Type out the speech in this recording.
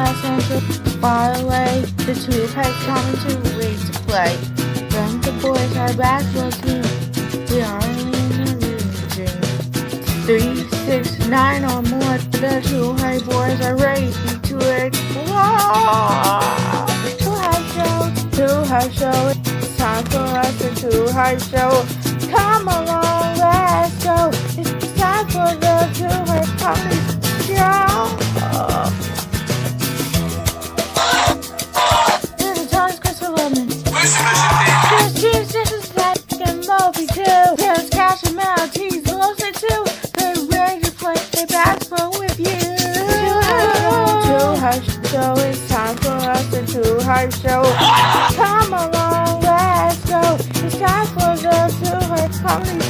Los Angeles, far away. The two pipes coming to ready to play. Then the boys are basketball team. We are in the region. 3, 6, 9 or more. The two high boys are ready to explode. Two high show. It's time for us to Two High Show. Come along, let's go. It's time for the Two High Comedy Show. Little John's Crystal Lemon. There's cheese, this is like a movie too. There's Cash and Maltese, Wilson too. They're ready to play a basketball with you. Two High Show, it's time for us to Two High Show. Come along, let's go. It's time for the Two High Comedy